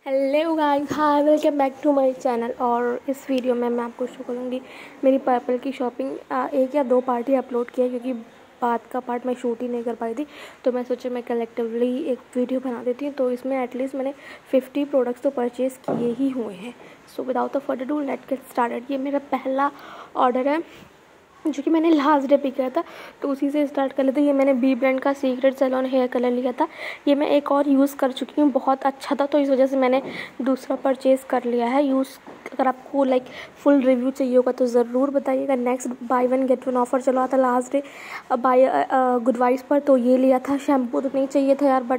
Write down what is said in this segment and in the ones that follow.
Hello guys, hi, welcome back to my channel. और इस video में मैं आपको शो करूँगी मेरी पर्पल की शॉपिंग। एक या दो पार्ट ही अपलोड किया क्योंकि बाद का पार्ट मैं शूट ही नहीं कर पाई थी, तो मैं सोचा मैं कलेक्टिवली एक वीडियो बना देती हूँ। तो इसमें एटलीस्ट मैंने 50 प्रोडक्ट्स तो परचेज़ किए ही हुए हैं। So without a further do let's get started. ये मेरा पहला ऑर्डर है जो कि मैंने लास्ट डे पे किया था, तो उसी से स्टार्ट कर लेते हैं। ये मैंने बी ब्रांड का सीक्रेट सैलॉन हेयर कलर लिया था। ये मैं एक और यूज़ कर चुकी हूँ, बहुत अच्छा था, तो इस वजह से मैंने दूसरा परचेज़ कर लिया है यूज़। अगर आपको फुल रिव्यू चाहिए होगा तो ज़रूर बताइएगा। Next buy one get one offer चल रहा था last day by Good Vibes पर, तो ये लिया था। शैम्पू तो नहीं चाहिए था यार, बट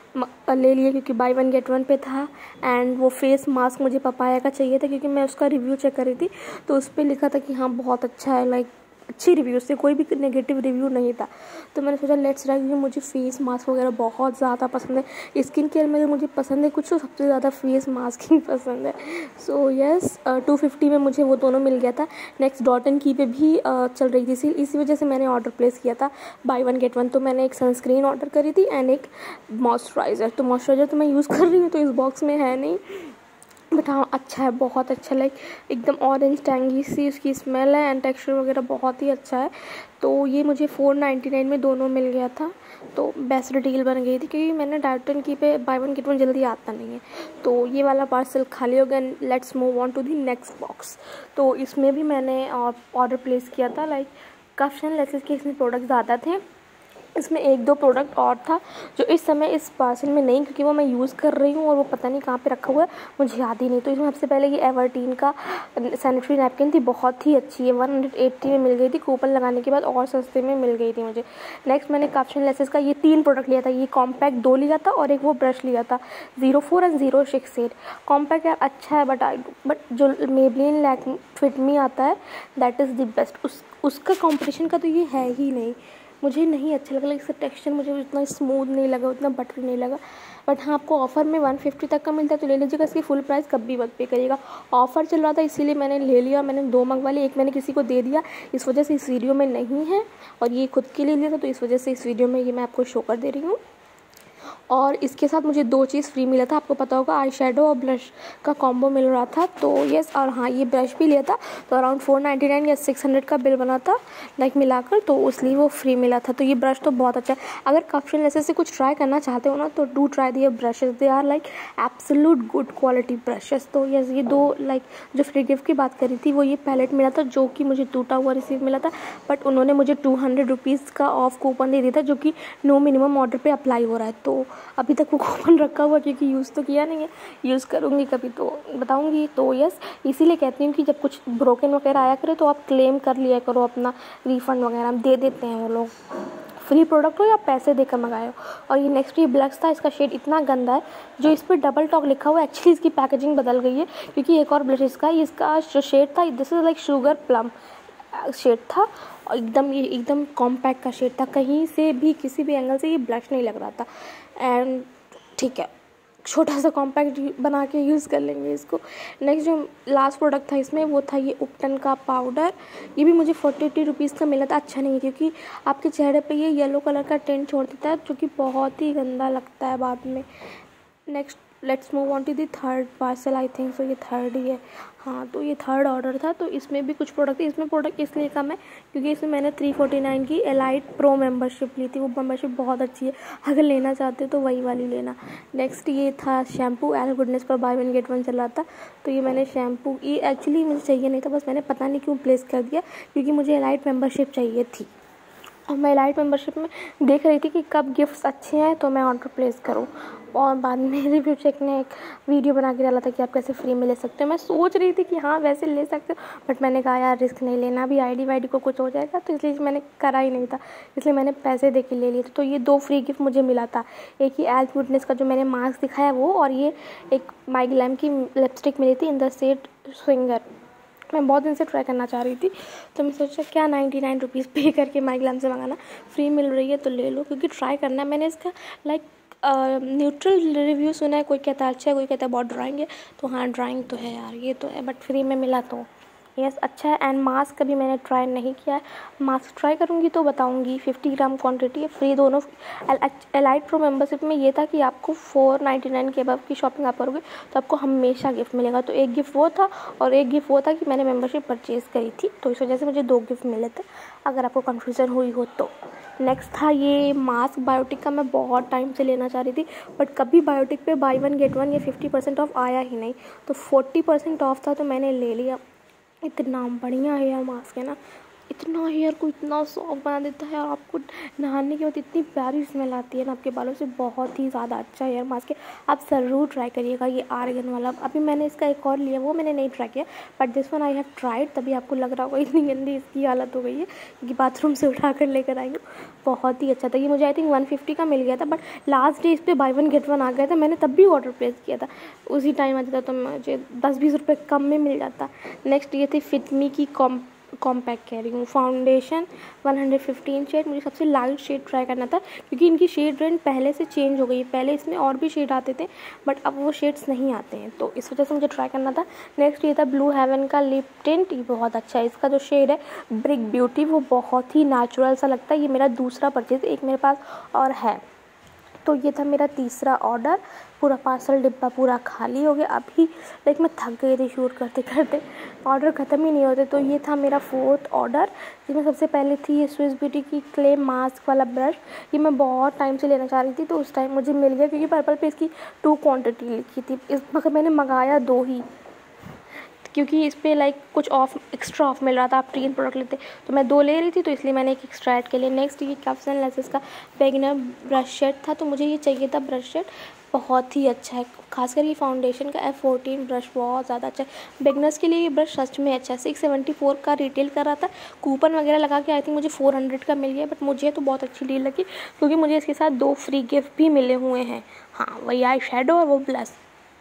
ले लिए क्योंकि बाय वन गेट वन पे था। एंड वो फेस मास्क मुझे पपाया का चाहिए था क्योंकि मैं उसका रिव्यू चेक कर रही थी, तो उस पर लिखा था कि हाँ बहुत अच्छा है, अच्छी रिव्यू से कोई भी नेगेटिव रिव्यू नहीं था। तो मैंने सोचा लेट्स ट्राई, क्योंकि मुझे फेस मास्क वगैरह बहुत ज़्यादा पसंद है। स्किन केयर में मुझे पसंद है कुछ, तो सबसे ज़्यादा फेस मास्क ही पसंद है। सो यस, 250 में मुझे वो दोनों मिल गया था। नेक्स्ट डॉट एंड की पे भी चल रही थी सेल, इसी वजह से मैंने ऑर्डर प्लेस किया था बाय वन गेट वन। तो मैंने एक सनस्क्रीन ऑर्डर करी थी एंड एक मॉइस्चराइज़र। तो मॉइस्चराइज़र तो मैं यूज़ कर रही हूँ, तो इस बॉक्स में है नहीं, बट हाँ अच्छा है, बहुत अच्छा। एकदम ऑरेंज टैंगी सी उसकी स्मेल है एंड टेक्सचर वगैरह बहुत ही अच्छा है। तो ये मुझे 499 में दोनों मिल गया था, तो बेस्ट डील बन गई थी क्योंकि मैंने डायटन की पे बाय वन गेट वन जल्दी आता नहीं है। तो ये वाला पार्सल खाली हो गया। Let's move on to the next box. तो इसमें भी मैंने ऑर्डर प्लेस किया था। कफ्स एंड लेसेस के इसमें प्रोडक्ट ज़्यादा थे। इसमें एक दो प्रोडक्ट और था जो इस समय इस पार्सल में नहीं, क्योंकि वो मैं यूज़ कर रही हूँ और वो पता नहीं कहाँ पे रखा हुआ है, मुझे याद ही नहीं। तो इसमें सबसे पहले ये एवर्टीन का सैनिटरी नैपकिन थी, बहुत ही अच्छी है, 180 में मिल गई थी। कूपन लगाने के बाद और सस्ते में मिल गई थी मुझे। नेक्स्ट मैंने कप्स एंड लेसेस का ये 3 प्रोडक्ट लिया था। ये कॉम्पैक्ट 2 लिया था और एक वो ब्रश लिया था 04 एंड 068। कॉम्पैक्ट यार अच्छा है, बट जो मेबलिन लैक्मे फिट मी आता है दैट इज़ द बेस्ट। उसका कॉम्पिटिशन का तो ये है ही नहीं। मुझे नहीं अच्छा लगा, इसका टेक्सचर मुझे उतना स्मूथ नहीं लगा, उतना बटरी नहीं लगा। बट हाँ, आपको ऑफ़र में 150 तक का मिलता है तो ले लीजिएगा। इसकी फुल प्राइस कभी मत पे करिएगा। ऑफ़र चल रहा था इसीलिए मैंने ले लिया। मैंने 2 मंगवा लिए, एक मैंने किसी को दे दिया, इस वजह से इस वीडियो में नहीं है, और ये खुद के लिए लिया था, तो इस वजह से इस वीडियो में ये मैं आपको शो कर दे रही हूँ। और इसके साथ मुझे 2 चीज़ फ्री मिला था। आपको पता होगा आई शेडो और ब्रश का कॉम्बो मिल रहा था, तो यस। और हाँ, ये ब्रश भी लिया था, तो अराउंड 499 या 600 का बिल बना था मिलाकर, तो इसलिए वो फ्री मिला था। तो ये ब्रश तो बहुत अच्छा है। अगर कप्स एंड लेसेस से कुछ ट्राई करना चाहते हो ना, तो do try their brushes, they are absolute good quality brushes. तो यस, ये 2 जो फ्री गिफ्ट की बात करी थी, वो ये पैलेट मिला था जो कि मुझे टूटा हुआ रिसीव मिला था, बट उन्होंने मुझे 200 रुपीज़ का ऑफ कूपन दे दिया था जो कि नो मिनिमम ऑर्डर पे अप्लाई हो रहा है। तो अभी तक वो कूपन रखा हुआ, क्योंकि यूज़ तो किया नहीं है, यूज़ करूँगी कभी तो बताऊँगी। तो यस, इसीलिए कहती हूँ कि जब कुछ ब्रोकन वगैरह आया करे तो आप क्लेम कर लिया करो, अपना रिफ़ंड वगैरह दे देते हैं वो लोग, फ्री प्रोडक्ट हो या पैसे देकर मंगाए हो। और ये नेक्स्ट ये ब्लैक्स था, इसका शेड इतना गंदा है। जो इस पर डबल टॉक लिखा हुआ है, एक्चुअली इसकी पैकेजिंग बदल गई है, क्योंकि एक और ब्लश इसका जो शेड था, this is sugar plum shade था, और एकदम कॉम्पैक्ट का शेड था। कहीं से भी किसी भी एंगल से ये ब्लश नहीं लग रहा था। एंड ठीक है, छोटा सा कॉम्पैक्ट बना के यूज़ कर लेंगे इसको। नेक्स्ट जो लास्ट प्रोडक्ट था इसमें, वो था ये उपटन का पाउडर। ये भी मुझे 40 रुपीज़ का मिला था। अच्छा नहीं है, क्योंकि आपके चेहरे पे ये येलो कलर का टेंट छोड़ देता है, जो कि बहुत ही गंदा लगता है बाद में। Next let's move on to the third parcel. I think so ये थर्ड ही है। हाँ, तो ये थर्ड ऑर्डर था। तो इसमें भी कुछ प्रोडक्ट थे। इसमें प्रोडक्ट इसलिए कम है क्योंकि इसमें मैंने 349 की एलाइट प्रो मेंबरशिप ली थी। वो मेंबरशिप बहुत अच्छी है, अगर लेना चाहते हो तो वही वाली लेना। नेक्स्ट ये था शैम्पू, एल गुडनेस पर बाय वन गेट वन चल रहा था, तो ये मैंने शैम्पू, ये एक्चुअली मुझे चाहिए नहीं था, बस मैंने पता नहीं क्यों प्लेस कर दिया, क्योंकि मुझे एलाइट मेंबरशिप चाहिए थी। और मैं एलाइट मेंबरशिप में देख रही थी कि कब गिफ्ट्स अच्छे हैं तो मैं ऑर्डर प्लेस करूं। और बाद में रिव्यू चेक ने एक वीडियो बना के डाला था कि आप कैसे फ्री में ले सकते हो। मैं सोच रही थी कि हाँ वैसे ले सकते हो, बट मैंने कहा यार रिस्क नहीं लेना, अभी आईडी वाईडी को कुछ हो जाएगा, तो इसलिए मैंने करा ही नहीं था, इसलिए मैंने पैसे दे के ले लिए थे। तो ये 2 फ्री गिफ्ट मुझे मिला था। एक ही एल गुडनेस का जो मैंने मास्क दिखाया वो, और ये एक माई ग्लैम की लिपस्टिक मिली थी इन द शेड स्विंगर। मैं बहुत दिन से ट्राई करना चाह रही थी, तो मैं सोचा क्या 99 रुपीज़ पे करके माई ग्लैम से मंगाना, फ्री मिल रही है तो ले लो, क्योंकि ट्राई करना है। मैंने इसका न्यूट्रल रिव्यू सुना है, कोई कहता है अच्छा है, कोई कहता है बहुत ड्राइंग है। तो हाँ, ड्राइंग तो है यार, ये तो है, बट फ्री में मिला तो यस अच्छा है। एंड मास्क कभी मैंने ट्राई नहीं किया है, मास्क ट्राई करूँगी तो बताऊँगी। 50 ग्राम क्वांटिटी है, फ्री दोनों। एलाइट प्रो मेंबरशिप में ये था कि आपको 499 के अबव की शॉपिंग आप करोगे तो आपको हमेशा गिफ्ट मिलेगा। तो एक गिफ्ट वो था और एक गिफ्ट वो था कि मैंने मेंबरशिप परचेज़ करी थी, तो इस वजह से मुझे 2 गिफ्ट मिले थे, अगर आपको कन्फ्यूज़न हुई हो तो। नेक्स्ट था ये मास्क बायोटिक का। मैं बहुत टाइम से लेना चाह रही थी, बट कभी बायोटिक पे बाई 1 गेट 1 या 50% ऑफ आया ही नहीं, तो 40% ऑफ था तो मैंने ले लिया। इतना बढ़िया हेयर मास्क है ना, इतना हेयर को इतना सॉफ्ट बना देता है और आपको नहाने के बाद इतनी प्यारी स्मेल आती है ना आपके बालों से। बहुत ही ज़्यादा अच्छा हेयर मास्क है, आप ज़रूर ट्राई करिएगा ये आर्गन वाला। अभी मैंने इसका एक और लिया, वो मैंने नहीं ट्राई किया, but this one I have tried. तभी आपको लग रहा होगा इतनी गंदी इसकी हालत हो गई है, क्योंकि बाथरूम से उठा कर लेकर आई हूँ। बहुत ही अच्छा था ये, मुझे आई थिंक 150 का मिल गया था, बट लास्ट डे इस पर बाई 1 गेट 1 आ गया था। मैंने तब भी ऑर्डर प्लेस किया था, उसी टाइम आ जाता तो मुझे 10-20 रुपये कम में मिल जाता। नेक्स्ट ये थी फिटमी की कॉम्पैक्ट कह रही हूँ फाउंडेशन 115 शेड। मुझे सबसे लाइट शेड ट्राई करना था, क्योंकि इनकी शेड रेंज पहले से चेंज हो गई है। पहले इसमें और भी शेड आते थे, बट अब वो शेड्स नहीं आते हैं, तो इस वजह से मुझे ट्राई करना था। नेक्स्ट ये था ब्लू हेवन का लिप टिंट। ये बहुत अच्छा है, इसका जो शेड है ब्रिक ब्यूटी, वो बहुत ही नेचुरल सा लगता है। ये मेरा दूसरा परचेज, एक मेरे पास और है। तो ये था मेरा तीसरा ऑर्डर। पूरा पार्सल डिब्बा पूरा खाली हो गया। अभी लाइक मैं थक गई थी शूट करते करते, ऑर्डर ख़त्म ही नहीं होते। तो ये था मेरा 4th ऑर्डर, जिसमें सबसे पहले थी ये स्विस ब्यूटी की क्ले मास्क वाला ब्रश। ये मैं बहुत टाइम से लेना चाह रही थी, तो उस टाइम मुझे मिल गया, क्योंकि पर्पल पे इसकी 2 क्वांटिटी लिखी थी। मगर मैंने मंगाया 2 ही, क्योंकि इस पर लाइक कुछ ऑफ एक्स्ट्रा ऑफ मिल रहा था, आप 3 प्रोडक्ट लेते तो मैं 2 ले रही थी, तो इसलिए मैंने एक एक्स्ट्रा ऐड के लिए। नेक्स्ट ये कप्स एंड लेसेस का बेगिनर ब्रश सेट था, तो मुझे ये चाहिए था ब्रश सेट। बहुत ही अच्छा है, खासकर ये फाउंडेशन का F14 ब्रश बहुत ज़्यादा अच्छा है। बिगनर्स के लिए ये ब्रश सच में अच्छा है। 674 का रिटेल कर रहा था, कूपन वगैरह लगा के आई थिंक मुझे 400 का मिल गया, बट मुझे तो बहुत अच्छी डील लगी, क्योंकि मुझे इसके साथ 2 फ्री गिफ्ट भी मिले हुए हैं। हाँ, वही आई शेडो और वो ब्लश।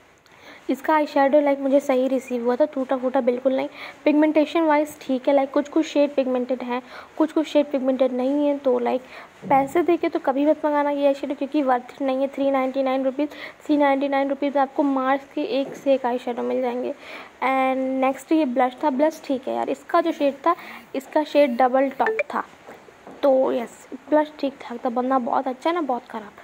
इसका आई शेडो लाइक मुझे सही रिसीव हुआ था, टूटा फूटा बिल्कुल नहीं। पिगमेंटेशन वाइज ठीक है, लाइक कुछ शेड पिगमेंटेड हैं, कुछ शेड पिगमेंटेड नहीं है। तो लाइक पैसे दे के तो कभी मत मंगाना ये आई शेडो, क्योंकि वर्थ नहीं है। 399 रुपीज़, 399 रुपीज़ में आपको मार्स के एक से एक आई शेडो मिल जाएंगे। एंड नेक्स्ट ये ब्लश था। ब्लश ठीक है यार, इसका जो शेड था, इसका शेड डबल टॉप था, तो यस ब्लश ठीक ठाक था, बनना बहुत अच्छा है ना, बहुत ख़राब।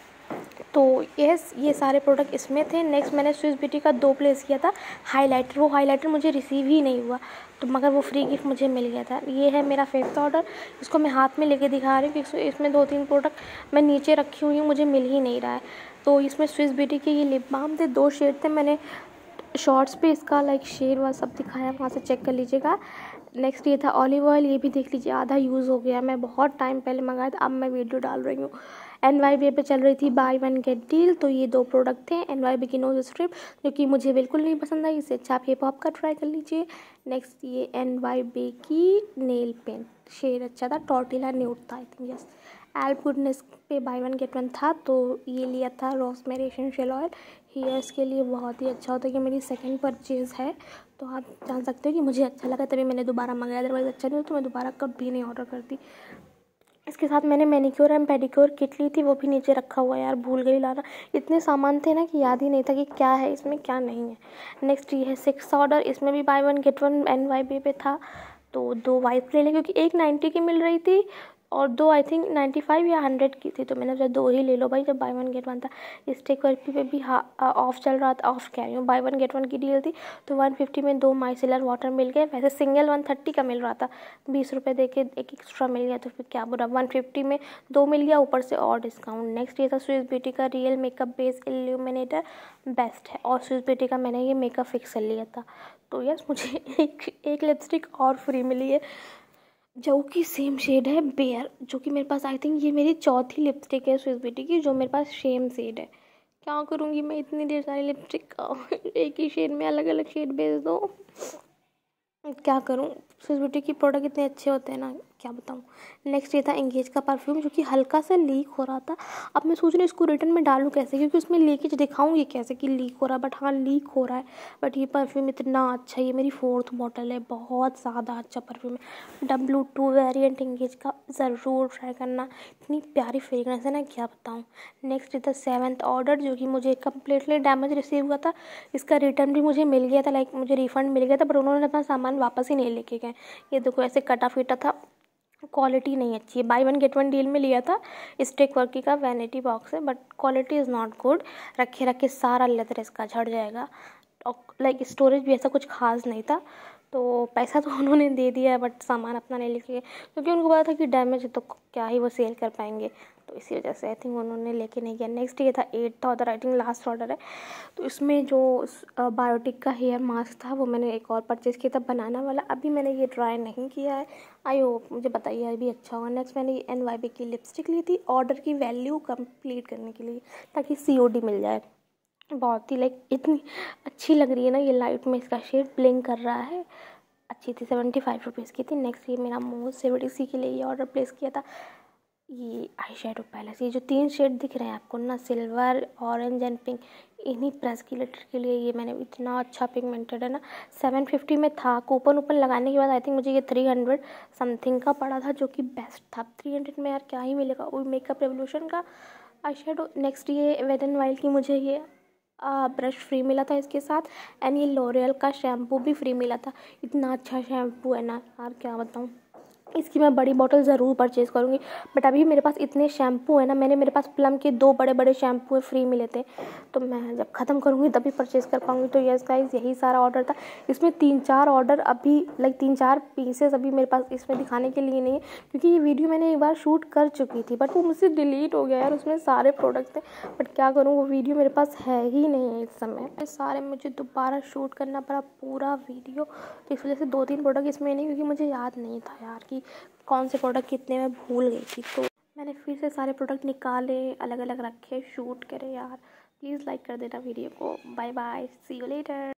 तो यस ये सारे प्रोडक्ट इसमें थे। नेक्स्ट मैंने स्विस ब्यूटी का 2 प्लेस किया था हाइलाइटर। वो हाइलाइटर मुझे रिसीव ही नहीं हुआ, तो मगर वो फ्री गिफ्ट मुझे मिल गया था। ये है मेरा 5th ऑर्डर। इसको मैं हाथ में लेके दिखा रही हूँ, क्योंकि इसमें 2-3 प्रोडक्ट मैं नीचे रखी हुई हूँ, मुझे मिल ही नहीं रहा है। तो इसमें स्विस ब्यूटी के ये लिप बाम थे, 2 शेड थे। मैंने शॉर्ट्स पे इसका लाइक शेड व सब दिखाया, वहाँ से चेक कर लीजिएगा। नेक्स्ट ये था ऑलिव ऑयल, ये भी देख लीजिए, आधा यूज़ हो गया। मैं बहुत टाइम पहले मंगाया था, अब मैं वीडियो डाल रही हूँ। NYB पे चल रही थी बाई 1 गेट डील, तो ये 2 प्रोडक्ट थे। NYB की नोज स्ट्रिप, जो कि मुझे बिल्कुल नहीं पसंद आई, इससे अच्छा आप हिप हॉप का ट्राई कर लीजिए। नेक्स्ट ये NYB की नेल पेंट, शेड अच्छा था, टॉर्टिला न्यूड था I think, yes. Alps Goodness पे बाई 1 गेट 1 था, तो ये लिया था रोज़मेरी एसेंशियल ऑयल। हेयर्स के लिए बहुत ही अच्छा होता है। ये मेरी सेकंड परचेज़ है, तो आप जान सकते हो कि मुझे अच्छा लगा, तभी मैंने दोबारा मंगाया। अदरवाइज़ अच्छा नहीं हो तो मैं दोबारा कभी नहीं ऑर्डर करती। इसके साथ मैंने मैनिक्योर एंड पेडिक्योर किट ली थी, वो भी नीचे रखा हुआ है यार, भूल गई लाना। इतने सामान थे ना कि याद ही नहीं था कि क्या है इसमें क्या नहीं है। नेक्स्ट ये है 6th ऑर्डर। इसमें भी बाई 1 गेट 1 NYB पे था, तो 2 वाइप ले लें, क्योंकि एक 90 की मिल रही थी और 2 आई थिंक 95 या 100 की थी, तो मैंने सोचा 2 ही ले लो भाई, जब बाई 1 गेट 1 था। स्टेक वर्पी पे भी ऑफ चल रहा था, ऑफ कह रही हूँ, बाई 1 गेट 1 की डील थी, तो 150 में 2 माइसेलर वाटर मिल गए। वैसे सिंगल 130 का मिल रहा था, 20 रुपये दे के एक एक्स्ट्रा मिल गया, तो फिर क्या बुरा। 150 में 2 मिल गया, ऊपर से और डिस्काउंट। नेक्स्ट ये था स्विस ब्यूटी का real makeup base illuminator, best है, और स्विस ब्यूटी का मैंने ये मेकअप फिक्सर लिया था। तो यस मुझे एक लिपस्टिक और फ्री मिली है, जो कि सेम शेड है बेयर, जो कि मेरे पास आई थिंक ये मेरी 4थी लिपस्टिक है स्विस ब्यूटी की, जो मेरे पास सेम शेड है। क्या करूँगी मैं इतनी ढेर सारी लिपस्टिक का, एक ही शेड में अलग अलग शेड भेज दो, क्या करूँ। स्विस ब्यूटी की प्रोडक्ट इतने अच्छे होते हैं ना, क्या बताऊँ। नेक्स्ट ये था एंगेज का परफ्यूम, जो कि हल्का सा लीक हो रहा था। अब मैं सोच रही हूँ इसको रिटर्न में डालूँ कैसे, क्योंकि उसमें लीकेज दिखाऊंगी कैसे कि लीक हो रहा है, बट हाँ लीक हो रहा है। बट ये परफ्यूम इतना अच्छा है, ये मेरी 4th बॉटल है, बहुत ज़्यादा अच्छा परफ्यूम है। W2 वेरिएंट एंगेज का ज़रूर ट्राई करना, इतनी प्यारी फ्रेगरेंस है ना, क्या बताऊँ। नेक्स्ट था 7th ऑर्डर, जो कि मुझे कम्प्लीटली डैमेज रिसीव हुआ था। इसका रिटर्न भी मुझे मिल गया था, लाइक मुझे रिफ़ंड मिल गया था, बट उन्होंने अपना सामान वापस ही नहीं लेके गए। ये देखो ऐसे कटा फीटा था, क्वालिटी नहीं अच्छी है। बाय 1 गेट 1 डील में लिया था, स्टिक वर्की का वैनिटी बॉक्स है, but quality is not good. रखे रखे सारा लेदर इसका झड़ जाएगा, और लाइक स्टोरेज भी ऐसा कुछ खास नहीं था। तो पैसा तो उन्होंने दे दिया है, बट सामान अपना नहीं लेके गए, क्योंकि उनको पता था कि डैमेज है तो क्या ही वो सेल कर पाएंगे, तो इसी वजह से आई थिंक उन्होंने लेके नहीं गया। नेक्स्ट ये था 8th order, I think last order है। तो इसमें जो बायोटिक का हेयर मास्क था वो मैंने एक और परचेज़ किया था, बनाना वाला। अभी मैंने ये ट्राई नहीं किया है, आई होप मुझे बताइए अभी अच्छा होगा। नेक्स्ट मैंने ये NYB की लिपस्टिक ली थी ऑर्डर की वैल्यू कंप्लीट करने के लिए, ताकि COD मिल जाए। बहुत ही लाइक इतनी अच्छी लग रही है ना ये, लाइट में इसका शेड ब्लिंक कर रहा है, अच्छी थी। 75 रुपीज़ की थी। नेक्स्ट ये मेरा मोस्ट फेवरेट, इसी के लिए ये ऑर्डर प्लेस किया था, ये आई शेडो पैलेस। ये जो 3 शेड दिख रहे हैं आपको ना, सिल्वर, ऑरेंज एंड पिंक, इन्हीं प्रेस की लेटर के लिए ये मैंने, इतना अच्छा पिगमेंटेड है ना। 750 में था, कूपन ऊपन लगाने के बाद आई थिंक मुझे ये 300 समथिंग का पड़ा था, जो कि बेस्ट था। 300 में यार क्या ही मिलेगा, वो मेकअप रेवोल्यूशन का आई शेडो। नेक्स्ट ये वेट एंड वाइल्ड की मुझे ये ब्रश फ्री मिला था इसके साथ, एंड ये लॉरियल का शैम्पू भी फ्री मिला था। इतना अच्छा शैम्पू है ना यार, क्या बताऊँ। इसकी मैं बड़ी बॉटल ज़रूर परचेज़ करूँगी, बट अभी मेरे पास इतने शैम्पू है ना, मेरे पास प्लम के 2 बड़े बड़े शैम्पू फ्री मिले थे, तो मैं जब ख़त्म करूँगी तभी परचेज़ कर पाऊँगी। तो यस गाइस, यही सारा ऑर्डर था। इसमें 3-4 ऑर्डर अभी, लाइक 3-4 पीसेस अभी मेरे पास इसमें दिखाने के लिए नहीं है, क्योंकि ये वीडियो मैंने एक बार शूट कर चुकी थी, बट वो मुझसे डिलीट हो गया यार, उसमें सारे प्रोडक्ट थे। बट क्या करूँ, वो वीडियो मेरे पास है ही नहीं है इस समय, सारे मुझे दोबारा शूट करना पड़ा पूरा वीडियो। तो इस वजह से 2-3 प्रोडक्ट इसमें नहीं, क्योंकि मुझे याद नहीं था यार कि कौन से प्रोडक्ट कितने में भूल गई थी। तो मैंने फिर से सारे प्रोडक्ट निकाले, अलग अलग रखे, शूट करे यार। प्लीज़ लाइक कर देना वीडियो को। Bye bye, see you letter.